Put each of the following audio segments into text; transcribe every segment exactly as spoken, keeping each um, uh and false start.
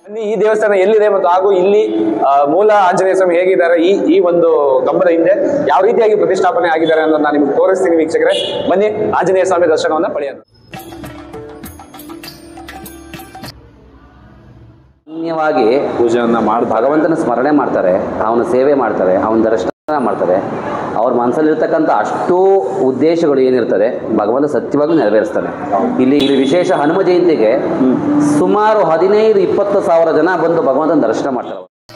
ಈ ದೇವಸ್ಥಾನ ಎಲ್ಲಿದೆ ಮತ್ತು ಹಾಗೂ ಇಲ್ಲಿ ಮೂಲ ಆಂಜನೇಯ ಸ್ವಾಮಿ ಹೇಗಿದ್ದಾರೆ, ಈ ಈ ಒಂದು ಕಂಬದ ಹಿಂದೆ ಯಾವ ರೀತಿಯಾಗಿ ಪ್ರತಿಷ್ಠಾಪನೆ ಆಗಿದ್ದಾರೆ ಅನ್ನೋದು ನಾನು ನಿಮ್ಗೆ ತೋರಿಸ್ತೀನಿ ವೀಕ್ಷಕರೇ. ಬನ್ನಿ ಆಂಜನೇಯ ಸ್ವಾಮಿ ದರ್ಶನವನ್ನ ಪಡೆಯೋಣ. ಅನ್ಯವಾಗಿ ಪೂಜೆಯನ್ನ ಮಾಡಿ ಭಗವಂತನ ಸ್ಮರಣೆ ಮಾಡ್ತಾರೆ, ಅವನ ಸೇವೆ ಮಾಡ್ತಾರೆ, ಅವನ ದರ್ಶನ ಮಾಡ್ತಾರೆ. ಅವ್ರ ಮನಸ್ಸಲ್ಲಿರ್ತಕ್ಕಂಥ ಅಷ್ಟು ಉದ್ದೇಶಗಳು ಏನಿರ್ತದೆ ಭಗವಂತ ಸತ್ಯವಾಗಿ ನೆರವೇರಿಸ್ತಾನೆ. ಇಲ್ಲಿ ಇಲ್ಲಿ ವಿಶೇಷ ಹನುಮ ಜಯಂತಿಗೆ ಸುಮಾರು ಹದಿನೈದು ಇಪ್ಪತ್ತು ಸಾವಿರ ಜನ ಬಂದು ಭಗವಂತನ ದರ್ಶನ ಮಾಡ್ತಾರೆ.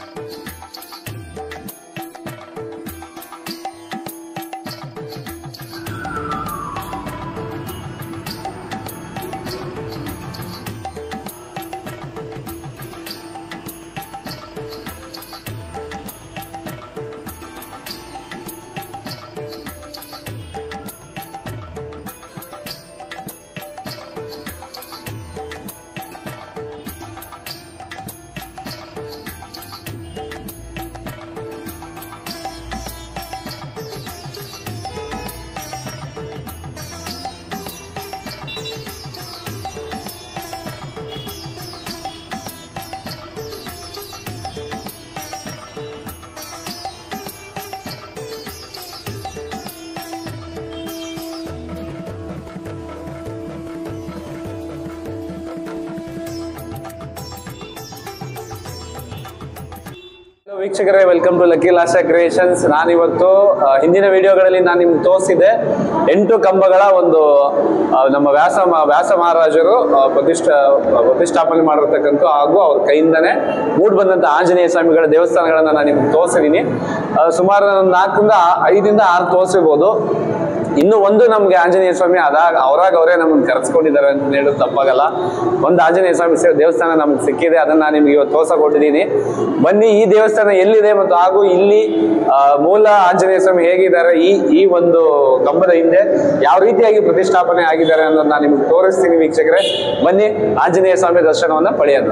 ವೀಕ್ಷಕರೇ, welcome to lucky last creations. ನಾನಿವತ್ತು ಹಿಂದಿನ ವಿಡಿಯೋಗಳಲ್ಲಿ ನಾನು ನಿಮ್ಗೆ ತೋರಿಸಿದೆ ಎಂಟು ಕಂಬಗಳ ಒಂದು ನಮ್ಮ ವ್ಯಾಸ ವ್ಯಾಸ ಮಹಾರಾಜರು ಪ್ರತಿಷ್ಠ ಪ್ರತಿಷ್ಠಾಪನೆ ಮಾಡಿರ್ತಕ್ಕಂಥ ಹಾಗೂ ಅವ್ರ ಕೈಯಿಂದನೇ ಮೂಡ್ ಬಂದಂಥ ಆಂಜನೇಯ ಸ್ವಾಮಿಗಳ ದೇವಸ್ಥಾನಗಳನ್ನ ನಾನು ನಿಮ್ಗೆ ತೋರಿಸಿದ್ದೀನಿ. ಸುಮಾರು ನಾಲ್ಕರಿಂದ ಐದಿಂದ ಆರು ತೋರಿಸಿರ್ಬೋದು. ಇನ್ನು ಒಂದು ನಮ್ಗೆ ಆಂಜನೇಯ ಸ್ವಾಮಿ ಅದಾಗ ಅವರಾಗ ಅವರೇ ನಮ್ಮನ್ನು ಕರೆಸ್ಕೊಂಡಿದ್ದಾರೆ ಅಂತ ಹೇಳೋದು ತಪ್ಪಾಗಲ್ಲ. ಒಂದು ಆಂಜನೇಯ ಸ್ವಾಮಿ ದೇವಸ್ಥಾನ ನಮ್ಗೆ ಸಿಕ್ಕಿದೆ, ಅದನ್ನ ನಾನು ನಿಮ್ಗೆ ಇವತ್ತು ತೋರಿಸಿಕೊಟ್ಟಿದ್ದೀನಿ. ಬನ್ನಿ ಈ ದೇವಸ್ಥಾನ ಎಲ್ಲಿದೆ ಮತ್ತು ಹಾಗೂ ಇಲ್ಲಿ ಮೂಲ ಆಂಜನೇಯ ಸ್ವಾಮಿ ಹೇಗಿದ್ದಾರೆ, ಈ ಈ ಒಂದು ಕಂಬದ ಹಿಂದೆ ಯಾವ ರೀತಿಯಾಗಿ ಪ್ರತಿಷ್ಠಾಪನೆ ಆಗಿದ್ದಾರೆ ಅನ್ನೋದು ನಾನು ನಿಮ್ಗೆ ತೋರಿಸ್ತೀನಿ ವೀಕ್ಷಕರೇ. ಬನ್ನಿ ಆಂಜನೇಯ ಸ್ವಾಮಿ ದರ್ಶನವನ್ನ ಪಡೆಯೋಣ.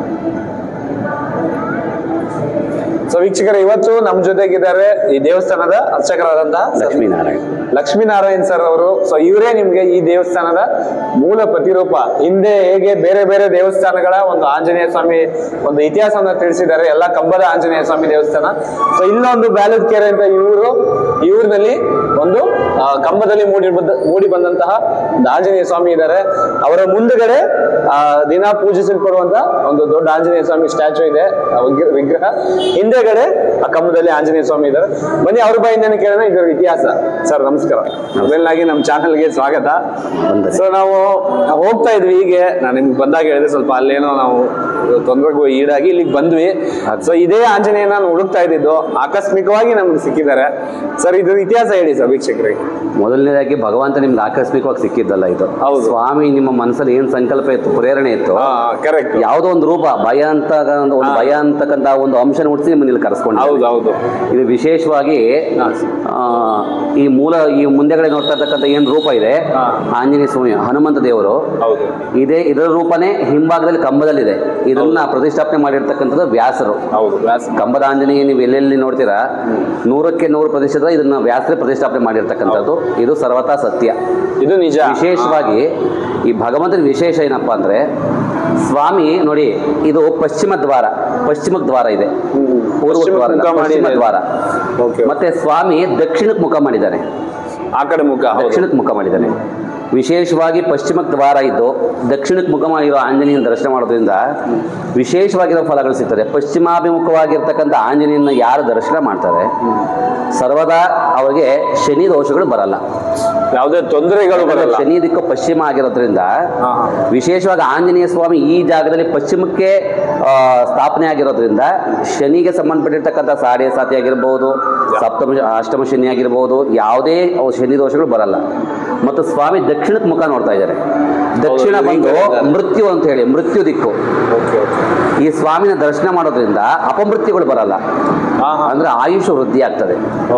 ಸೊ ವೀಕ್ಷಕರೇ, ಇವತ್ತು ನಮ್ಮ ಜೊತೆಗಿದ್ದಾರೆ ಈ ದೇವಸ್ಥಾನದ ಅರ್ಚಕರಾದಂತಹ ಲಕ್ಷ್ಮೀನಾರಾಯಣ್ ಲಕ್ಷ್ಮೀನಾರಾಯಣ್ ಸರ್ ಅವರು. ಸೊ ಇವರೇ ನಿಮ್ಗೆ ಈ ದೇವಸ್ಥಾನದ ಮೂಲ ಪ್ರತಿರೂಪ. ಹಿಂದೆ ಹೇಗೆ ಬೇರೆ ಬೇರೆ ದೇವಸ್ಥಾನಗಳ ಒಂದು ಆಂಜನೇಯ ಸ್ವಾಮಿ ಒಂದು ಇತಿಹಾಸವನ್ನ ತಿಳಿಸಿದ್ದಾರೆ, ಎಲ್ಲ ಕಂಬದ ಆಂಜನೇಯ ಸ್ವಾಮಿ ದೇವಸ್ಥಾನ. ಸೊ ಇಲ್ಲೊಂದು ಬ್ಯಾಲದ್ಕೆರೆ ಅಂತ ಇವರು ಇವ್ರಲ್ಲಿ ಒಂದು ಕಂಬದಲ್ಲಿ ಮೂಡಿ ಬಂದ ಮೂಡಿ ಬಂದಂತಹ ಒಂದು ಆಂಜನೇಯ ಸ್ವಾಮಿ ಇದ್ದಾರೆ. ಅವರ ಮುಂದುಗಡೆ ಆ ದಿನ ಪೂಜಿಸಲ್ಪಡುವಂತ ಒಂದು ದೊಡ್ಡ ಆಂಜನೇಯ ಸ್ವಾಮಿ ಸ್ಟ್ಯಾಚು ಇದೆ, ವಿಗ್ರಹ. ಹಿಂದೆಗಡೆ ಆ ಕಂಬದಲ್ಲಿ ಆಂಜನೇಯ ಸ್ವಾಮಿ ಇದ್ದಾರೆ. ಬನ್ನಿ ಅವ್ರ ಬಾಯಿಂದನೇ ಕೇಳೋಣ ಇದರ ಇತಿಹಾಸ. ಸರ್ ನಮಸ್ಕಾರ, ಮೊದಲನಾಗಿ ನಮ್ಮ ಚಾನಲ್ಗೆ ಸ್ವಾಗತ. ಸೊ ನಾವು ಹೋಗ್ತಾ ಇದ್ವಿ, ಹೀಗೆ ನಾನು ನಿಮ್ಗೆ ಬಂದಾಗ ಹೇಳಿದೆ ಸ್ವಲ್ಪ ಅಲ್ಲೇನೋ ನಾವು ತೊಂದರೆಗೂ ಈಡಾಗಿ ಇಲ್ಲಿಗೆ ಬಂದ್ವಿ. ಸೊ ಇದೇ ಆಂಜನೇಯ ನಾನು ಹುಡುಕ್ತಾ ಇದ್ದಿದ್ದು, ಆಕಸ್ಮಿಕವಾಗಿ ನಮ್ಗೆ ಸಿಕ್ಕಿದ್ದಾರೆ. ಸರ್ ಇದ್ರ ಇತಿಹಾಸ ಹೇಳಿ ಸರ್ ವೀಕ್ಷಕರಿಗೆ. ಮೊದಲನೇದಾಗಿ ಭಗವಂತ ನಿಮ್ಗೆ ಆಕಸ್ಮಿಕವಾಗಿ ಸಿಕ್ಕಿದ್ದಲ್ಲ ಇದು. ಹೌದು, ಸ್ವಾಮಿ ನಿಮ್ಮ ಮನಸ್ಸಲ್ಲಿ ಏನ್ ಸಂಕಲ್ಪ ಇತ್ತು, ಪ್ರೇರಣೆ ಇತ್ತು, ಕರೆಕ್ಟ್, ಯಾವುದೋ ಒಂದು ರೂಪ ಭಯ ಅಂತ ಒಂದು ಭಯ ಅಂತಕ್ಕಂಥ ಒಂದು ಅಂಶನ ಹುಟ್ಟಿಸಿ ನಿಮ್ಮನ್ನ ಇಲ್ಲಿ ಕರೆಸ್ಕೊಂಡು. ಹೌದು ಹೌದು. ಇದು ವಿಶೇಷವಾಗಿ ಈ ಮೂಲ ಈ ಮುಂದೆಗಡೆ ನೋಡ್ತಾ ಇರ್ತಕ್ಕಂಥ ಏನ್ ರೂಪ ಇದೆ ಆಂಜನೇಯ ಸ್ವಾಮಿ ಹನುಮಂತ ದೇವರು, ಇದೇ ಇದರ ರೂಪನೇ ಹಿಂಭಾಗದಲ್ಲಿ ಕಂಬದಲ್ಲಿದೆ. ಇದನ್ನ ಪ್ರತಿಷ್ಠಾಪನೆ ಮಾಡಿರ್ತಕ್ಕಂಥದ್ದು ವ್ಯಾಸರು. ಕಂಬದ ಆಂಜನೇಯ ನೀವು ಎಲ್ಲೆಲ್ಲಿ ನೋಡ್ತೀರಾ ನೂರಕ್ಕೆ ನೂರು ಪ್ರತಿಶತ ಇದನ್ನ ವ್ಯಾಸರೇ ಪ್ರತಿಷ್ಠಾಪನೆ ಮಾಡಿರ್ತಕ್ಕಂಥದ್ದು. ಇದು ಸರ್ವತಾ ಸತ್ಯ, ಇದು ನಿಜ. ವಿಶೇಷವಾಗಿ ಈ ಭಗವಂತನ ವಿಶೇಷ ಏನಪ್ಪಾ ಅಂದ್ರೆ, ಸ್ವಾಮಿ ನೋಡಿ ಇದು ಪಶ್ಚಿಮ ದ್ವಾರ, ಪಶ್ಚಿಮ ದ್ವಾರ ಇದೆ, ಪೂರ್ವ ದ್ವಾರ, ಪಶ್ಚಿಮ ದ್ವಾರ. ಮತ್ತೆ ಸ್ವಾಮಿ ದಕ್ಷಿಣಕ್ಕೆ ಮುಖ ಮಾಡಿದ್ದಾನೆ, ಆ ಕಡೆ ಮುಖ, ದಕ್ಷಿಣಕ್ಕೆ ಮುಖ ಮಾಡಿದ್ದಾನೆ. ವಿಶೇಷವಾಗಿ ಪಶ್ಚಿಮಕ್ಕೆ ದ್ವಾರ ಇದ್ದು ದಕ್ಷಿಣಕ್ಕೆ ಮುಖ ಮಾಡಿರೋ ಆಂಜನೇಯನ ದರ್ಶನ ಮಾಡೋದ್ರಿಂದ ವಿಶೇಷವಾಗಿರೋ ಫಲಗಳು ಸಿಗ್ತದೆ. ಪಶ್ಚಿಮಾಭಿಮುಖವಾಗಿರ್ತಕ್ಕಂಥ ಆಂಜನೇಯನ ಯಾರು ದರ್ಶನ ಮಾಡ್ತಾರೆ ಸರ್ವದಾ ಅವರಿಗೆ ಶನಿ ದೋಷಗಳು ಬರಲ್ಲ, ಯಾವುದೇ ತೊಂದರೆಗಳು ಬರಲ್ಲ. ಶನಿ ದಿಕ್ಕು ಪಶ್ಚಿಮ ಆಗಿರೋದ್ರಿಂದ ವಿಶೇಷವಾಗಿ ಆಂಜನೇಯ ಸ್ವಾಮಿ ಈ ಜಾಗದಲ್ಲಿ ಪಶ್ಚಿಮಕ್ಕೆ ಸ್ಥಾಪನೆ ಆಗಿರೋದ್ರಿಂದ ಶನಿಗೆ ಸಂಬಂಧಪಟ್ಟಿರ್ತಕ್ಕಂಥ ಸಾಡೆ ಸಾತಿ ಆಗಿರ್ಬೋದು, ಸಪ್ತಮ ಅಷ್ಟಮ ಶನಿ ಆಗಿರ್ಬೋದು, ಯಾವುದೇ ಶನಿ ದೋಷಗಳು ಬರಲ್ಲ. ಮತ್ತು ಸ್ವಾಮಿ ದಕ್ಷಿಣಕ್ಕೆ ಮುಖ ನೋಡ್ತಾ ಇದ್ದಾರೆ. ದಕ್ಷಿಣ ಬಂದು ಮೃತ್ಯು ಅಂತ ಹೇಳಿ ಮೃತ್ಯು ದಿಕ್ಕು. ಈ ಸ್ವಾಮಿನ ದರ್ಶನ ಮಾಡೋದ್ರಿಂದ ಅಪಮೃತ್ಯುಗಳು ಬರಲ್ಲ, ಅಂದ್ರೆ ಆಯುಷ್ ವೃದ್ಧಿ ಆಗ್ತದೆ.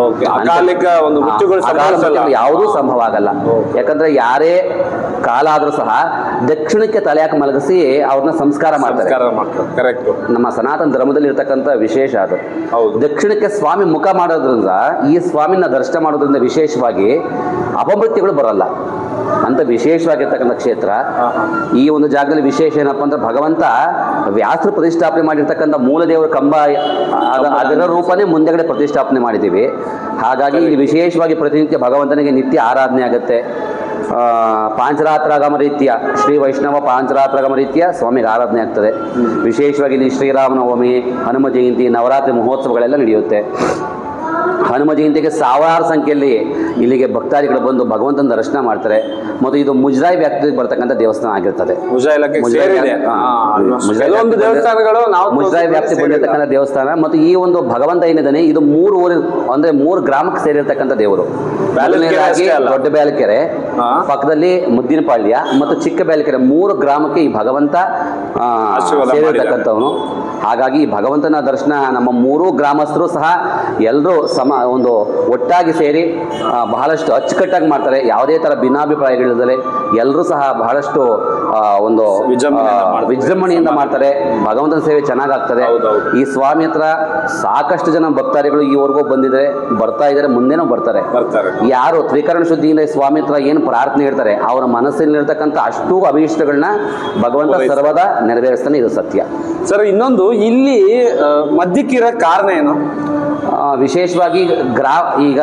ಯಾವುದೂ ಸಂಭವ ಆಗಲ್ಲ. ಯಾಕಂದ್ರೆ ಯಾರೇ ಕಾಲ ಆದ್ರೂ ಸಹ ದಕ್ಷಿಣಕ್ಕೆ ತಲೆ ಹಾಕಿ ಮಲಗಿಸಿ ಅವ್ರನ್ನ ಸಂಸ್ಕಾರ ಮಾಡ್ತಾರೆ. ನಮ್ಮ ಸನಾತನ ಧರ್ಮದಲ್ಲಿ ಇರ್ತಕ್ಕಂಥ ವಿಶೇಷ ಅದು. ದಕ್ಷಿಣಕ್ಕೆ ಸ್ವಾಮಿ ಮುಖ ಮಾಡೋದ್ರಿಂದ ಈ ಸ್ವಾಮಿನ ದರ್ಶನ ಮಾಡೋದ್ರಿಂದ ವಿಶೇಷವಾಗಿ ಅಪಮೃತ್ಯುಗಳು ಬರಲ್ಲ ಅಂತ ವಿಶೇಷವಾಗಿರ್ತಕ್ಕಂಥ ಕ್ಷೇತ್ರ. ಈ ಒಂದು ಜಾಗದಲ್ಲಿ ವಿಶೇಷ ಏನಪ್ಪ ಅಂದ್ರೆ ಭಗವಂತ ವ್ಯಾಸ ಶಾಸ್ತ್ರ ಪ್ರತಿಷ್ಠಾಪನೆ ಮಾಡಿರ್ತಕ್ಕಂಥ ಮೂಲ ದೇವರ ಕಂಬ ಅದ- ಅದರ ರೂಪನೇ ಮುಂದೆಗಡೆ ಪ್ರತಿಷ್ಠಾಪನೆ ಮಾಡಿದ್ದೀವಿ. ಹಾಗಾಗಿ ಇಲ್ಲಿ ವಿಶೇಷವಾಗಿ ಪ್ರತಿನಿತ್ಯ ಭಗವಂತನಿಗೆ ನಿತ್ಯ ಆರಾಧನೆ ಆಗುತ್ತೆ. ಆ, ಪಾಂಚರಾತ್ರಾಗಮ ರೀತಿಯ ಶ್ರೀ ವೈಷ್ಣವ ಪಾಂಚರಾತ್ರಾಗಮ ರೀತಿಯ ಸ್ವಾಮಿಗೆ ಆರಾಧನೆ ಆಗ್ತದೆ. ವಿಶೇಷವಾಗಿ ಇಲ್ಲಿ ಶ್ರೀರಾಮನವಮಿ, ಹನುಮ ಜಯಂತಿ, ನವರಾತ್ರಿ ಮಹೋತ್ಸವಗಳೆಲ್ಲ ನಡೆಯುತ್ತೆ. ಹನುಮ ಜಯಂತಿಗೆ ಸಾವಿರಾರು ಸಂಖ್ಯೆಯಲ್ಲಿ ಇಲ್ಲಿಗೆ ಭಕ್ತಾದಿಗಳು ಬಂದು ಭಗವಂತನ ದರ್ಶನ ಮಾಡ್ತಾರೆ. ಮತ್ತು ಇದು ಮುಜರಾಯಿ ವ್ಯಾಪ್ತಿಗೆ ಬರ್ತಕ್ಕಂಥ ದೇವಸ್ಥಾನ ಆಗಿರ್ತದೆ. ಮುಜರಾಯಿ ಇಲಾಖೆಗೆ ಸೇರಿದೆ. ಹಾ, ಕೆಲವೊಂದು ದೇವಸ್ಥಾನಗಳು ನಾವು ಮುಜರಾಯಿ ವ್ಯಾಪ್ತಿ ಬಂದಿರತಕ್ಕಂಥ ದೇವಸ್ಥಾನ. ಮತ್ತು ಈ ಒಂದು ಭಗವಂತ ಏನಿದ್ದಾನೆ ಇದು ಮೂರು ಊರಿ ಅಂದ್ರೆ ಮೂರು ಗ್ರಾಮಕ್ಕೆ ಸೇರಿರ್ತಕ್ಕಂಥ ದೇವರು. ಮೊದಲನೇದಾಗಿ ದೊಡ್ಡ ಬ್ಯಾಲಕೆರೆ, ಪಕ್ಕದಲ್ಲಿ ಮುದ್ದಿನಪಾಳ್ಯ ಮತ್ತು ಚಿಕ್ಕ ಬ್ಯಾಲಕೆರೆ, ಮೂರು ಗ್ರಾಮಕ್ಕೆ ಈ ಭಗವಂತ ಆ, ಸೇರಿರ್ತಕ್ಕಂಥವನು. ಹಾಗಾಗಿ ಈ ಭಗವಂತನ ದರ್ಶನ ನಮ್ಮ ಮೂರು ಗ್ರಾಮಸ್ಥರು ಸಹ ಎಲ್ಲರೂ ಸಮ ಒಂದು ಒಟ್ಟಾಗಿ ಸೇರಿ ಆ, ಬಹಳಷ್ಟು ಅಚ್ಚುಕಟ್ಟಾಗಿ ಮಾಡ್ತಾರೆ. ಯಾವುದೇ ಥರ ಭಿನ್ನಾಭಿಪ್ರಾಯಗಳಿಲ್ಲದೆ ಎಲ್ಲರೂ ಸಹ ಬಹಳಷ್ಟು ಆ, ಒಂದು ವಿಜೃಂಭಣೆಯಿಂದ ಮಾಡ್ತಾರೆ. ಭಗವಂತನ ಸೇವೆ ಚೆನ್ನಾಗಾಗ್ತದೆ. ಈ ಸ್ವಾಮಿ ಹತ್ರ ಸಾಕಷ್ಟು ಜನ ಭಕ್ತಾದಿಗಳು ಈವರೆಗೂ ಬಂದಿದ್ದಾರೆ, ಬರ್ತಾ ಇದ್ದಾರೆ, ಮುಂದೆನೂ ಬರ್ತಾರೆ. ಯಾರು ತ್ರಿಕರಣ ಶುದ್ಧಿಯಿಂದ ಈ ಸ್ವಾಮಿ ಹತ್ರ ಏನು ಪ್ರಾರ್ಥನೆ ಇರ್ತಾರೆ ಅವರ ಮನಸ್ಸಲ್ಲಿರ್ತಕ್ಕಂಥ ಅಷ್ಟು ಅಭೀಷ್ಟಗಳನ್ನ ಭಗವಂತ ಸರ್ವದಾ ನೆರವೇರಿಸ್ತಾನೆ. ಇದು ಸತ್ಯ. ಸರ್, ಇನ್ನೊಂದು ಇಲ್ಲಿ ಮಧ್ಯಕ್ಕಿರೋ ಕಾರಣ ಏನು? ವಿಶೇಷವಾಗಿ ಗ್ರಾ ಈಗ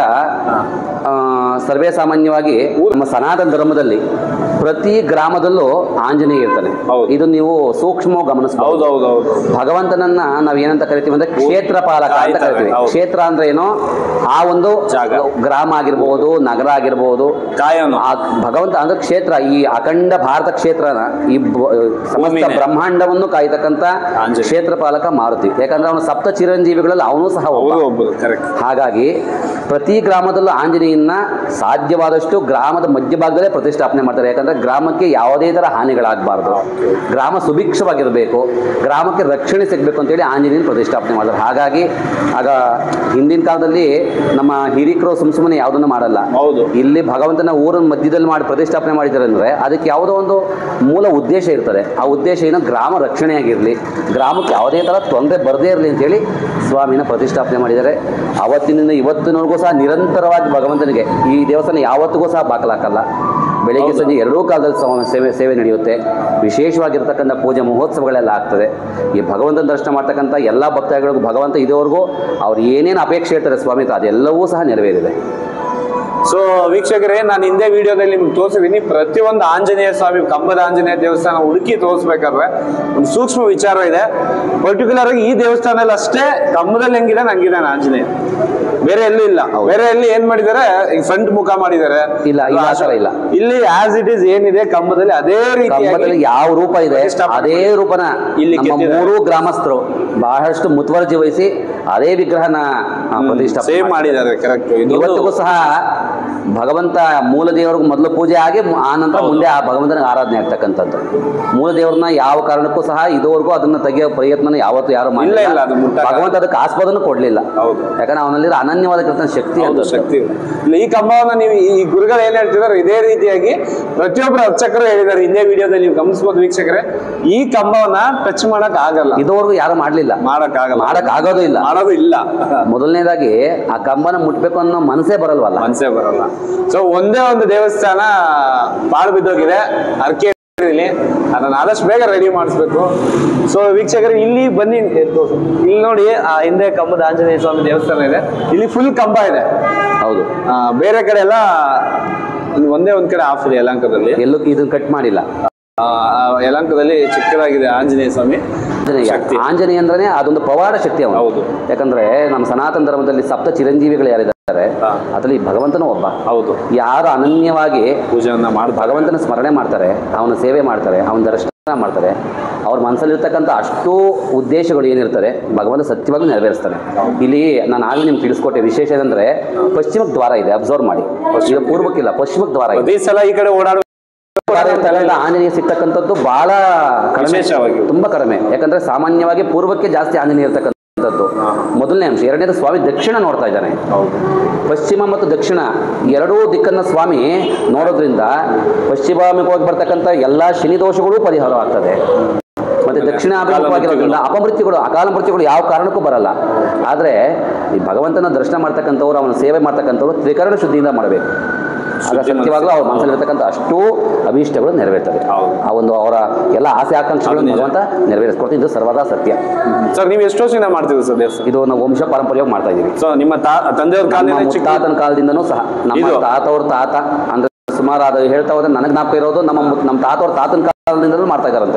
ಸರ್ವೇ ಸಾಮಾನ್ಯವಾಗಿ ನಮ್ಮ ಸನಾತನ ಧರ್ಮದಲ್ಲಿ ಪ್ರತಿ ಗ್ರಾಮದಲ್ಲೂ ಆಂಜನೇಯ ಇರ್ತಾನೆ. ಇದು ನೀವು ಸೂಕ್ಷ್ಮವಾಗಿ ಗಮನಿಸಬಹುದು. ಭಗವಂತನನ್ನ ನಾವ್ ಏನಂತ ಕರಿತೀವಿ ಅಂದ್ರೆ ಕ್ಷೇತ್ರ ಪಾಲಕ ಅಂತ ಕರಿತೀವಿ. ಕ್ಷೇತ್ರ ಅಂದ್ರೆ ಏನು? ಆ ಒಂದು ಗ್ರಾಮ ಆಗಿರ್ಬೋದು, ನಗರ ಆಗಿರ್ಬೋದು, ಭಗವಂತ ಅಂದ್ರೆ ಕ್ಷೇತ್ರ. ಈ ಅಖಂಡ ಭಾರತ ಕ್ಷೇತ್ರನ, ಈ ಸಮಸ್ತ ಬ್ರಹ್ಮಾಂಡವನ್ನು ಕಾಯ್ತಕ್ಕಂಥ ಕ್ಷೇತ್ರ ಪಾಲಕ ಮಾರುತಿ. ಯಾಕಂದ್ರೆ ಅವನು ಸಪ್ತ ಚಿರಂಜೀವಿಗಳಲ್ಲಿ ಅವನು ಸಹ ಒಬ್ಬ. ಹಾಗಾಗಿ ಪ್ರತಿ ಗ್ರಾಮದಲ್ಲೂ ಆಂಜನೇಯನ ಸಾಧ್ಯವಾದಷ್ಟು ಗ್ರಾಮದ ಮಧ್ಯಭಾಗದಲ್ಲೇ ಪ್ರತಿಷ್ಠಾಪನೆ ಮಾಡ್ತಾರೆ. ಯಾಕಂದ್ರೆ ಗ್ರಾಮಕ್ಕೆ ಯಾವುದೇ ತರ ಹಾನಿಗಳಾಗಬಾರ್ದು, ಗ್ರಾಮ ಸುಭಿಕ್ಷವಾಗಿರಬೇಕು, ಗ್ರಾಮಕ್ಕೆ ರಕ್ಷಣೆ ಸಿಗಬೇಕು ಅಂತೇಳಿ ಆಂಜನೇಯನ ಪ್ರತಿಷ್ಠಾಪನೆ ಮಾಡ್ತಾರೆ. ಹಾಗಾಗಿ ಆಗ ಹಿಂದಿನ ಕಾಲದಲ್ಲಿ ನಮ್ಮ ಹಿರಿಕರು ಸುಮ್ ಸುಮ್ಮನೆ ಯಾವುದನ್ನು ಮಾಡಲ್ಲ. ಇಲ್ಲಿ ಭಗವಂತನ ಊರಿನ ಮಧ್ಯದಲ್ಲಿ ಮಾಡಿ ಪ್ರತಿಷ್ಠಾಪನೆ ಮಾಡಿದ್ದಾರೆ ಅಂದ್ರೆ ಅದಕ್ಕೆ ಯಾವುದೋ ಒಂದು ಮೂಲ ಉದ್ದೇಶ ಇರ್ತದೆ. ಆ ಉದ್ದೇಶ ಏನು? ಗ್ರಾಮ ರಕ್ಷಣೆಯಾಗಿರಲಿ, ಗ್ರಾಮಕ್ಕೆ ಯಾವುದೇ ತರ ತೊಂದರೆ ಬರದೇ ಇರಲಿ ಅಂತೇಳಿ ಸ್ವಾಮಿನ ಪ್ರತಿಷ್ಠಾಪನೆ ಮಾಡಿದ್ದಾರೆ. ಅವತ್ತಿನಿಂದ ಇವತ್ತಿನವರೆಗೂ ಸಹ ನಿರಂತರವಾಗಿ ಭಗವಂತನಿಗೆ ಈ ದೇವಸ್ಥಾನ ಯಾವತ್ತಿಗೂ ಸಹ ಬಾಕಲಾಕಲ್ಲ. ಬೆಳಿಗ್ಗೆ ಸಂಜೆ ಎರಡೂ ಕಾಲದಲ್ಲಿ ಸೇವೆ ಸೇವೆ ನಡೆಯುತ್ತೆ. ವಿಶೇಷವಾಗಿರ್ತಕ್ಕಂಥ ಪೂಜೆ ಮಹೋತ್ಸವಗಳೆಲ್ಲ ಆಗ್ತದೆ. ಈ ಭಗವಂತನ ದರ್ಶನ ಮಾಡ್ತಕ್ಕಂಥ ಎಲ್ಲ ಭಕ್ತಾದಿಗಳಿಗೂ ಭಗವಂತ ಇದುವರೆಗೂ ಅವ್ರು ಏನೇನು ಅಪೇಕ್ಷೆ ಇರ್ತಾರೆ ಸ್ವಾಮಿ ಅದೆಲ್ಲವೂ ಸಹ ನೆರವೇರಿದೆ. ಸೊ ವೀಕ್ಷಕರೇ, ನಾನು ಹಿಂದೆ ವಿಡಿಯೋದಲ್ಲಿ ನಿಮ್ಗೆ ತೋರಿಸಿದ್ದೀನಿ. ಪ್ರತಿಯೊಂದು ಆಂಜನೇಯ ಸ್ವಾಮಿ, ಕಂಬದ ಆಂಜನೇಯ ದೇವಸ್ಥಾನ ಹುಡುಕಿ ತೋರಿಸ್ಬೇಕಾದ್ರೆ ಒಂದು ಸೂಕ್ಷ್ಮ ವಿಚಾರ ಇದೆ. ಪರ್ಟಿಕ್ಯುಲರ್ ಆಗಿ ಈ ದೇವಸ್ಥಾನದಲ್ಲಿ ಅಷ್ಟೇ ಕಂಬದಲ್ಲಿ ಹೆಂಗಿದೆ ನಂಗಿದ್ದಾನೆ ಆಂಜನೇಯ, ಬೇರೆ ಎಲ್ಲೂ ಇಲ್ಲ. ಬೇರೆ ಎಲ್ಲಿ ಏನ್ ಮಾಡಿದ್ದಾರೆ, ಈಗ ಫ್ರಂಟ್ ಮುಖ ಮಾಡಿದ್ದಾರೆ. ಇಲ್ಲ, ಇಲ್ಲ. ಇಲ್ಲಿ ಆಸ್ ಇಟ್ ಈಸ್ ಏನಿದೆ ಕಂಬದಲ್ಲಿ ಅದೇ ರೀತಿ ಯಾವ ರೂಪ ಇದೆ ಅದೇ ರೂಪನ ಇಲ್ಲಿ ಮೂರು ಗ್ರಾಮಸ್ಥರು ಬಹಳಷ್ಟು ಮುತುವರ್ಜಿ ವಹಿಸಿ ಅದೇ ವಿಗ್ರಹನ ಪ್ರತಿಷ್ಠಾಪನೆ ಮಾಡಿದ್ದಾರೆ. ಕರೆಕ್ಟ್. ಇವತ್ತಿಗೂ ಸಹ ಭಗವಂತ ಮೂಲ ದೇವರಿಗೂ ಮೊದಲು ಪೂಜೆ ಆಗಿ ಆ ನಂತರ ಮುಂದೆ ಆ ಭಗವಂತನಿಗೆ ಆರಾಧನೆ ಆಗ್ತಕ್ಕಂಥದ್ದು. ಮೂಲ ದೇವರನ್ನ ಯಾವ ಕಾರಣಕ್ಕೂ ಸಹ ಇದುವರೆಗೂ ಅದನ್ನ ತೆಗೆಯೋ ಪ್ರಯತ್ನ ಯಾವತ್ತೂ ಯಾರು ಮಾಡಿಲ್ಲ. ಭಗವಂತ ಅದಕ್ಕೆ ಆಸ್ಪದನ್ನು ಕೊಡ್ಲಿಲ್ಲ. ಯಾಕಂದ್ರೆ ಅವನಲ್ಲಿ ಅನನ್ಯವಾದ ಕೃತನ ಶಕ್ತಿ ಅಂತ ಶಕ್ತಿ. ಈ ಕಂಬವನ್ನ ನೀವು ಈ ಗುರುಗಳು ಏನ್ ಹೇಳ್ತಿದಾರೆ ಇದೇ ರೀತಿಯಾಗಿ ಪ್ರತಿಯೊಬ್ಬರು ಅರ್ಚಕರು ಹೇಳಿದ್ದಾರೆ. ಹಿಂದೆ ವಿಡಿಯೋದಲ್ಲಿ ನೀವು ಗಮನಿಸಬಹುದು ವೀಕ್ಷಕರೇ, ಈ ಕಂಬವನ್ನ ಟಚ್ ಮಾಡಕ್ ಆಗಲ್ಲ. ಇದುವರೆಗೂ ಯಾರು ಮಾಡ್ಲಿಲ್ಲ, ಮಾಡಕ್ ಆಗಲ್ಲ, ಮಾಡಕ್ ಆಗೋದು ಇಲ್ಲ, ಮಾಡೋದು ಇಲ್ಲ. ಮೊದಲನೇದಾಗಿ ಆ ಕಂಬನ ಮುಟ್ಬೇಕು ಅನ್ನೋ ಮನಸ್ಸೇ ಬರಲ್ವಲ್ಲ, ಮನಸ್ಸೇ ಬರಲ್ಲ. ಸೊ ಒಂದೇ ಒಂದು ದೇವಸ್ಥಾನ ಪಾಳು ಬಿದ್ದೋಗಿದೆ, ಅರ್ಕೆ ಅದನ್ನ ಆದಷ್ಟು ಬೇಗ ರೆಡಿ ಮಾಡಿಸ್ಬೇಕು. ಸೊ ವೀಕ್ಷಕರು ಇಲ್ಲಿ ಬನ್ನಿ, ಇಲ್ಲಿ ನೋಡಿ ಆ ಹಿಂದೆ ಕಂಬದ ಆಂಜನೇಯ ಸ್ವಾಮಿ ದೇವಸ್ಥಾನ ಇದೆ. ಇಲ್ಲಿ ಫುಲ್ ಕಂಬ ಇದೆ. ಹೌದು. ಬೇರೆ ಕಡೆ ಎಲ್ಲ ಒಂದೇ ಒಂದ್ ಕಡೆ ಆಫ್ ಇದೆ. ಯಲಹಂಕದಲ್ಲಿ ಎಲ್ಲೂ ಇದನ್ನ ಕಟ್ ಮಾಡಿಲ್ಲ. ಯಲಹಂಕದಲ್ಲಿ ಚಿಕ್ಕದಾಗಿದೆ ಆಂಜನೇಯ ಸ್ವಾಮಿ. ಆಂಜನೇಯ ಅಂದ್ರೆ ಅದೊಂದು ಪವಾಡ ಶಕ್ತಿ ಅವನು. ಹೌದು. ಯಾಕಂದ್ರೆ ನಮ್ಮ ಸನಾತನ ಧರ್ಮದಲ್ಲಿ ಸಪ್ತ ಚಿರಂಜೀವಿಗಳು ಯಾರಿದ್ದಾರೆ ಅದರಲ್ಲಿ ಭಗವಂತನೂ ಒಬ್ಬ. ಹೌದು. ಯಾರು ಅನನ್ಯವಾಗಿ ಪೂಜೆಯನ್ನ ಮಾಡಿ ಭಗವಂತನ ಸ್ಮರಣೆ ಮಾಡ್ತಾರೆ, ಅವನ ಸೇವೆ ಮಾಡ್ತಾರೆ, ಅವನ ದರ್ಶನ ಮಾಡ್ತಾರೆ, ಅವ್ರ ಮನಸ್ಸಲ್ಲಿರ್ತಕ್ಕಂಥ ಅಷ್ಟು ಉದ್ದೇಶಗಳು ಏನಿರ್ತಾರೆ ಭಗವಂತ ಸತ್ಯವಾಗಿ ನೆರವೇರಿಸ್ತಾನೆ. ಇಲ್ಲಿ ನಾನು ಆಗಲೇ ನಿಮ್ಗೆ ತಿಳಿಸ್ಕೊಟ್ಟೆ. ವಿಶೇಷ ಏನಂದ್ರೆ ಪಶ್ಚಿಮಕ್ಕೆ ದ್ವಾರ ಇದೆ, ಅಬ್ಸರ್ವ್ ಮಾಡಿ. ಈಗ ಪೂರ್ವಕ್ಕಿಲ್ಲ, ಪಶ್ಚಿಮಕ್ಕೆ ದ್ವಾರ ಇದೆ. ಈ ಸಲ ಈ ಕಡೆ ಓಡಾಡುವ ಆಂಜನೇಯ ಸಿಗ್ತಕ್ಕಂಥದ್ದು ಬಹಳ ಕಡಿಮೆ, ತುಂಬಾ ಕಡಿಮೆ. ಯಾಕಂದ್ರೆ ಸಾಮಾನ್ಯವಾಗಿ ಪೂರ್ವಕ್ಕೆ ಜಾಸ್ತಿ ಆಂಜನೇಯ ಇರ್ತಕ್ಕಂಥದ್ದು ಮೊದಲನೇ ಅಂಶ. ಎರಡನೇದು ಸ್ವಾಮಿ ದಕ್ಷಿಣ ನೋಡ್ತಾ ಇದ್ದಾನೆ. ಪಶ್ಚಿಮ ಮತ್ತು ದಕ್ಷಿಣ ಎರಡೂ ದಿಕ್ಕನ್ನ ಸ್ವಾಮಿ ನೋಡೋದ್ರಿಂದ ಪಶ್ಚಿಮಾಭಿಮುಖವಾಗಿ ಬರ್ತಕ್ಕಂಥ ಎಲ್ಲಾ ಶನಿ ದೋಷಗಳು ಪರಿಹಾರವಾಗ್ತದೆ. ಮತ್ತೆ ದಕ್ಷಿಣ ಅಭಿಮುಖವಾಗಿರೋದ್ರಿಂದ ಅಪಮೃತ್ಯುಗಳು, ಅಕಾಲ ಮೃತ್ಯುಗಳು ಯಾವ ಕಾರಣಕ್ಕೂ ಬರಲ್ಲ. ಆದ್ರೆ ಈ ಭಗವಂತನ ದರ್ಶನ ಮಾಡ್ತಕ್ಕಂಥವ್ರು, ಅವನ ಸೇವೆ ಮಾಡ್ತಕ್ಕಂಥವ್ರು ತ್ರಿಕರಣ ಶುದ್ಧಿಯಿಂದ ಮಾಡಬೇಕು. ಆಗ ಸತ್ಯವಾಗ್ಲೂ ಅವ್ರ ಮನಸ್ಸಲ್ಲಿರ್ತಕ್ಕಂಥ ಅಷ್ಟೂ ಅಭೀಷ್ಟಗಳು ನೆರವೇರ್ತವೆ. ಆ ಒಂದು ಅವರ ಎಲ್ಲ ಆಸೆ ಆಕಾಂಕ್ಷೆಗಳನ್ನು ಭಗವಂತ ನೆರವೇರಿಸ್ಕೊಡ್ತೀವಿ. ಇದು ಸರ್ವದಾ ಸತ್ಯ. ಸರ್ ನೀವು ಎಷ್ಟು ವರ್ಷದಿಂದ ಮಾಡ್ತೀವಿ ಸರ್ ದೇವಸ್ಥಾನ? ಇದು ನಾವು ವಂಶ ಪಾರಂಪರ್ಯವಾಗಿ ಮಾಡ್ತಾ ಇದೀವಿ. ಸೊ ನಿಮ್ಮ ತಂದೆಯವ್ರ ಕಾಲದಿಂದ ತಾತನ ಕಾಲದಿಂದನೂ ಸಹ ನಮ್ಮ ತಾತವ್ರ ತಾತ ಅಂದ್ರೆ ಸುಮಾರು ಅದು ಹೇಳ್ತಾ ಹೋದ್ರೆ ನನಗೆ ಜ್ಞಾಪಕ ಇರೋದು ನಮ್ಮ ನಮ್ಮ ತಾತವ್ರ ತಾತನ ಕಾಲದಿಂದಲೂ ಮಾಡ್ತಾ ಇದಾರಂತೆ.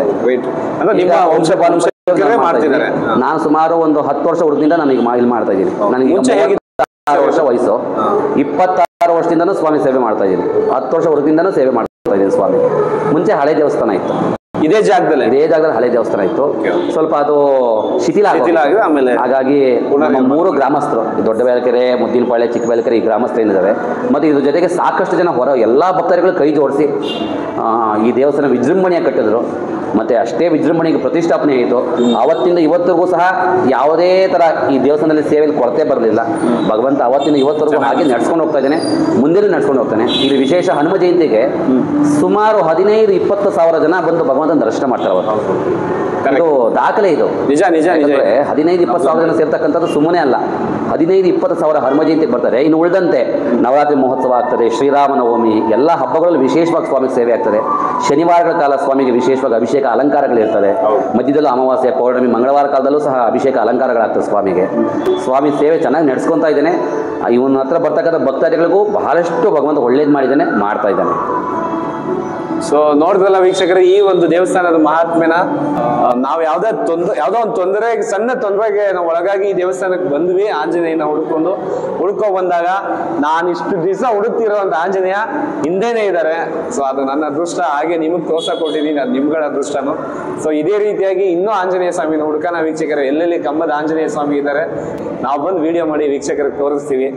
ನಾನು ಸುಮಾರು ಒಂದು ಹತ್ತು ವರ್ಷ ಹುಡುಗದಿಂದ ನನಗೆ ಇಲ್ಲಿ ಮಾಡ್ತಾ ಇದ್ದೀನಿ. ನನಗೆ ಆರು ವರ್ಷ ವಯಸ್ಸು, ಇಪ್ಪತ್ತಾರು ವರ್ಷದಿಂದನೂ ಸ್ವಾಮಿ ಸೇವೆ ಮಾಡ್ತಾ ಇದ್ದೀನಿ. ಹತ್ತು ವರ್ಷ ಹುಡುಗದಿಂದನೂ ಸೇವೆ ಮಾಡ್ತಾ ಇದ್ದೀನಿ ಸ್ವಾಮಿ. ಮುಂಚೆ ಹಳೆ ದೇವಸ್ಥಾನ ಇತ್ತು, ಇದೇ ಜಾಗದಲ್ಲಿ ಇದೇ ಜಾಗದಲ್ಲಿ ಹಳೆ ದೇವಸ್ಥಾನ ಇತ್ತು. ಸ್ವಲ್ಪ ಅದು ಶಿಥಿಲ ಆಮೇಲೆ ಹಾಗಾಗಿ ನಮ್ಮ ಮೂರು ಗ್ರಾಮಸ್ಥರು, ದೊಡ್ಡ ಬೇಲಕೆರೆ, ಮುದ್ದಿನಪಾಳ್ಯ, ಚಿಕ್ಕ ಬೇಲಕೆರೆ, ಈ ಗ್ರಾಮಸ್ಥರು ಏನಿದ್ದಾವೆ, ಮತ್ತು ಇದ್ರ ಜೊತೆಗೆ ಸಾಕಷ್ಟು ಜನ ಹೊರ ಎಲ್ಲ ಭಕ್ತರುಗಳು ಕೈ ಜೋಡಿಸಿ ಈ ದೇವಸ್ಥಾನ ವಿಜೃಂಭಣೆಯಾಗಿ ಕಟ್ಟಿದ್ರು. ಮತ್ತು ಅಷ್ಟೇ ವಿಜೃಂಭಣೆಗೆ ಪ್ರತಿಷ್ಠಾಪನೆ ಆಯಿತು. ಅವತ್ತಿಂದ ಇವತ್ತಿಗೂ ಸಹ ಯಾವುದೇ ಥರ ಈ ದೇವಸ್ಥಾನದಲ್ಲಿ ಸೇವೆಯಲ್ಲಿ ಕೊರತೆ ಬರಲಿಲ್ಲ. ಭಗವಂತ ಅವತ್ತಿಂದ ಇವತ್ತರೆಗೂ ಹಾಗೆ ನಡ್ಸ್ಕೊಂಡು ಹೋಗ್ತಾ ಇದ್ದಾನೆ, ಮುಂದೆ ನಡ್ಸ್ಕೊಂಡು ಹೋಗ್ತಾನೆ. ಇಲ್ಲಿ ವಿಶೇಷ ಹನುಮ ಜಯಂತಿಗೆ ಸುಮಾರು ಹದಿನೈದು ಇಪ್ಪತ್ತು ಸಾವಿರ ಜನ ಬಂದು ಭಗವಂತನ ದರ್ಶನ ಮಾಡ್ತಾರೆ. ಅವರು ಇದು ದಾಖಲೆ, ಇದು ನಿಜ ನಿಜ ನಿಜ. ಹದಿನೈದು ಇಪ್ಪತ್ತು ಸಾವಿರ ಜನ ಸೇರ್ತಕ್ಕಂಥದ್ದು ಸುಮ್ಮನೆ ಅಲ್ಲ. ಹದಿನೈದು ಇಪ್ಪತ್ತು ಸಾವಿರ ಹನುಮ ಜಯಂತಿಗೆ ಬರ್ತಾರೆ. ಇನ್ನು ಉಳಿದಂತೆ ನವರಾತ್ರಿ ಮಹೋತ್ಸವ ಆಗ್ತದೆ, ಶ್ರೀರಾಮನವಮಿ, ಎಲ್ಲ ಹಬ್ಬಗಳಲ್ಲಿ ವಿಶೇಷವಾಗಿ ಸ್ವಾಮಿಗೆ ಸೇವೆ ಆಗ್ತದೆ. ಶನಿವಾರಗಳ ಕಾಲ ಸ್ವಾಮಿಗೆ ವಿಶೇಷವಾಗಿ ಅಭಿಷೇಕ ಅಲಂಕಾರಗಳಿರ್ತದೆ. ಮಧ್ಯದಲ್ಲೂ ಅಮಾವಾಸ್ಯೆ, ಪೌರ್ಣಮಿ, ಮಂಗಳವಾರ ಕಾಲದಲ್ಲೂ ಸಹ ಅಭಿಷೇಕ ಅಲಂಕಾರಗಳಾಗ್ತದೆ ಸ್ವಾಮಿಗೆ. ಸ್ವಾಮಿ ಸೇವೆ ಚೆನ್ನಾಗಿ ನಡೆಸ್ಕೊತಾ ಇದ್ದಾನೆ. ಇವನ ಹತ್ರ ಬರ್ತಕ್ಕಂಥ ಭಕ್ತಾದಿಗಳಿಗೂ ಬಹಳಷ್ಟು ಭಗವಂತ ಒಳ್ಳೇದು ಮಾಡಿದ್ದಾನೆ, ಮಾಡ್ತಾ ಇದ್ದಾನೆ. ಸೊ ನೋಡಿದ್ರಲ್ಲ ವೀಕ್ಷಕರೇ, ಈ ಒಂದು ದೇವಸ್ಥಾನದ ಮಹಾತ್ಮೆನ ನಾವು ಯಾವ್ದೇ ತೊಂದರೆ ಯಾವ್ದೋ ಒಂದು ತೊಂದರೆ ಸಣ್ಣ ತೊಂದರೆಗೆ ನಾವು ಒಳಗಾಗಿ ಈ ದೇವಸ್ಥಾನಕ್ಕೆ ಬಂದ್ವಿ. ಆಂಜನೇಯನ ಹುಡ್ಕೊಂಡು ಹುಡ್ಕೊ ಬಂದಾಗ ನಾನು ಇಷ್ಟು ದಿವಸ ಹುಡುಕ್ತಿರೋಂಥ ಆಂಜನೇಯ ಹಿಂದೆನೇ ಇದ್ದಾರೆ. ಸೊ ಅದು ನನ್ನ ಅದೃಷ್ಟ. ಹಾಗೆ ನಿಮಗೆ ತೋರ್ಸ ಕೊಟ್ಟಿದ್ದೀನಿ, ಅದು ನಿಮ್ಗಳ ಅದೃಷ್ಟನು. ಸೊ ಇದೇ ರೀತಿಯಾಗಿ ಇನ್ನೂ ಆಂಜನೇಯ ಸ್ವಾಮಿನ ಹುಡ್ಕೋಣ ವೀಕ್ಷಕರೇ. ಎಲ್ಲೆಲ್ಲಿ ಕಂಬದ ಆಂಜನೇಯ ಸ್ವಾಮಿ ಇದ್ದಾರೆ ನಾವು ಬಂದು ವಿಡಿಯೋ ಮಾಡಿ ವೀಕ್ಷಕರಿಗೆ ತೋರಿಸ್ತೀವಿ.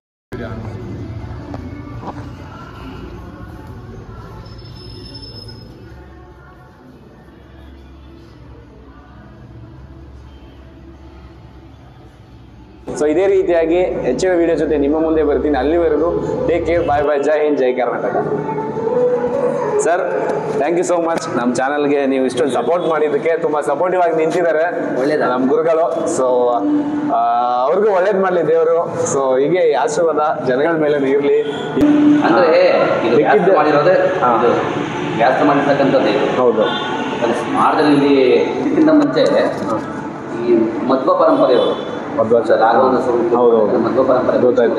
ಸೊ ಇದೇ ರೀತಿಯಾಗಿ ಹೆಚ್ಚಿನ ವಿಡಿಯೋ ಜೊತೆ ನಿಮ್ಮ ಮುಂದೆ ಬರ್ತೀನಿ. ಅಲ್ಲಿವರೆಗೂ ಟೇಕ್ ಕೇರ್, ಬಾಯ್ ಬಾಯ್, ಜೈ ಹಿಂದ್, ಜೈ Karnataka. Sir thank you so much. ನಮ್ಮ ಚಾನಲ್ಗೆ ನೀವು ಇಷ್ಟೊಂದು ಸಪೋರ್ಟ್ ಮಾಡಿದ್ದಕ್ಕೆ, ತುಂಬ ಸಪೋರ್ಟಿವ್ ಆಗಿ ನಿಂತಿದ್ದಾರೆ ನಮ್ಮ ಗುರುಗಳು. ಸೊ ಅವ್ರಿಗೂ ಒಳ್ಳೇದು ಮಾಡಲಿ ದೇವರು. ಸೊ ಹೀಗೆ ಆಶೀರ್ವಾದ ಜನಗಳ ಮೇಲೆ ಇರಲಿ. ಅಂದರೆ ವ್ಯಾಸ ಮಾಡಿರ್ತಕ್ಕಂಥದ್ದು ಹೌದು. ಮಾರ್ಗದಲ್ಲಿ ಇದಕ್ಕಿಂತ ಮುಂಚೆ ಈ ಮಧ್ವ ಪರಂಪರೆಯವರು ಮಧ್ವ ಪರಂಪರೆ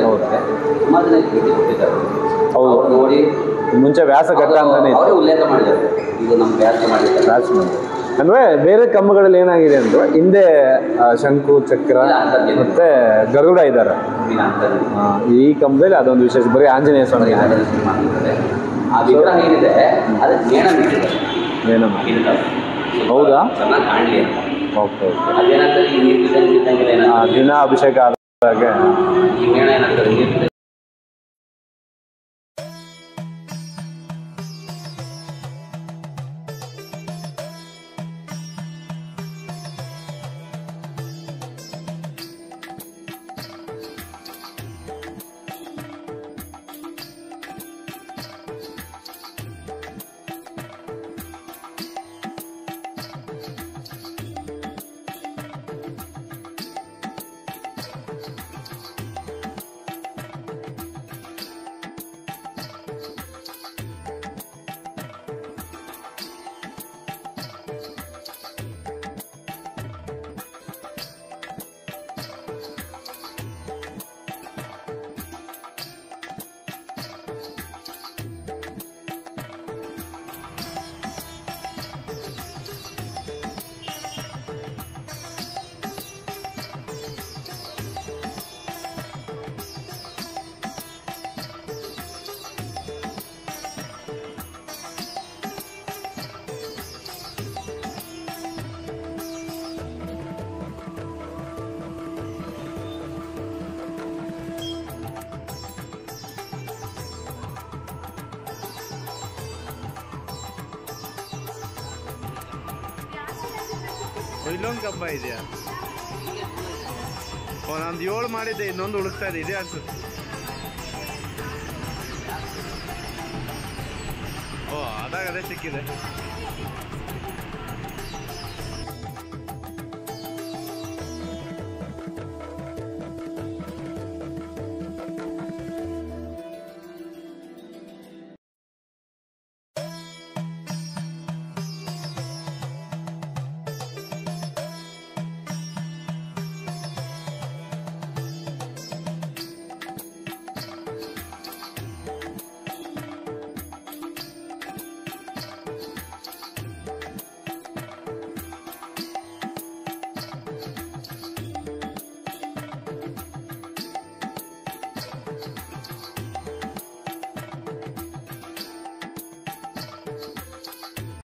ಹೌದು ನೋಡಿ ಮುಂಚೆ ವ್ಯಾಸಘಟ್ಟ ಅಂತಾನೆ ಉಲ್ಲೇಖ ಮಾಡಿದ್ದಾರೆ. ಇದು ನಮ್ಮ ವ್ಯಾಸ ಮಾಡಿದ್ದಾರೆ. ಅಂದ್ರೆ ಬೇರೆ ಕಂಬಗಳಲ್ಲಿ ಏನಾಗಿದೆ ಅಂದ್ರೆ ಹಿಂದೆ ಶಂಕು, ಚಕ್ರ ಮತ್ತೆ ಗರುಡ ಇದ್ದಾರೆ. ಈ ಕಂಬದಲ್ಲಿ ಅದೊಂದು ವಿಶೇಷ, ಬರೀ ಆಂಜನೇಯ ಸ್ವಾಮಿ. ಆ ವಿಗ್ರಹ ಏನಿದೆ ಅದು ನೇಣ ಹೌದಾ? ಚೆನ್ನಾಗಿ ಕಾಣಲಿ ಅಂತ. Okay okay. ಅದೇನಾಗ್ತದೆ, ಈ ನೀರು ದಿನ ಅಭಿಷೇಕ ಆದಾಗ ಈ ಮೇಣ ಏನಾಗ್ತದೆ, ನೀರು ಇಲ್ಲೊಂದು ಕಂಬ ಇದೆಯಾ? ನಂದು ಏಳು ಮಾಡಿದ್ದೆ, ಇನ್ನೊಂದು ಹುಡುಕ್ತಾ ಇದೆ. ಇದೆ ಅನ್ಸುತ್ತೆ. ಓ ಅದಾಗ ಅದೇ ಸಿಕ್ಕಿದೆ.